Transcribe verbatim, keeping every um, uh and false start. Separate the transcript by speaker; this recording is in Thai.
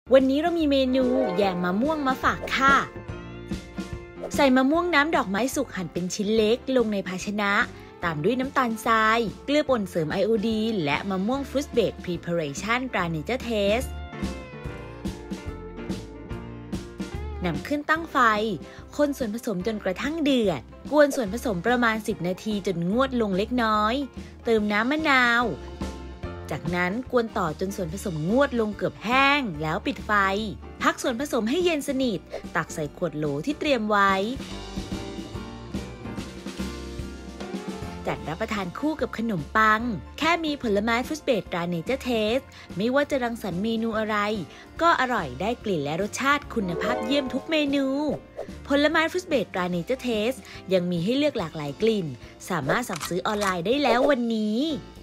Speaker 1: วันนี้เรามีเมนูแยมมะม่วงมาฝากค่ะใส่มะม่วงน้ำดอกไม้สุกหั่นเป็นชิ้นเล็กลงในภาชนะตามด้วยน้ำตาลทรายเกลือป่นเสริมไอโอดีนและมะม่วงฟรุตเบรดพรีพาเรชั่นตราเนเจอร์เทสนำขึ้นตั้งไฟคนส่วนผสมจนกระทั่งเดือดกวนส่วนผสมประมาณสิบนาทีจนงวดลงเล็กน้อยเติมน้ำมะนาวจากนั้นกวนต่อจนส่วนผสมงวดลงเกือบแห้งแล้วปิดไฟพักส่วนผสมให้เย็นสนิทตักใส่ขวดโหลที่เตรียมไว้จัดรับประทานคู่กับขนมปังแค่มีผลไม้ฟรุตเบรดตราเนเจอร์เทสไม่ว่าจะรังสรรค์เมนูอะไรก็อร่อยได้กลิ่นและรสชาติคุณภาพเยี่ยมทุกเมนูผลไม้ฟรุตเบรดตราเนเจอร์เทสยังมีให้เลือกหลากหลายกลิ่นสามารถสั่งซื้อออนไลน์ได้แล้ววันนี้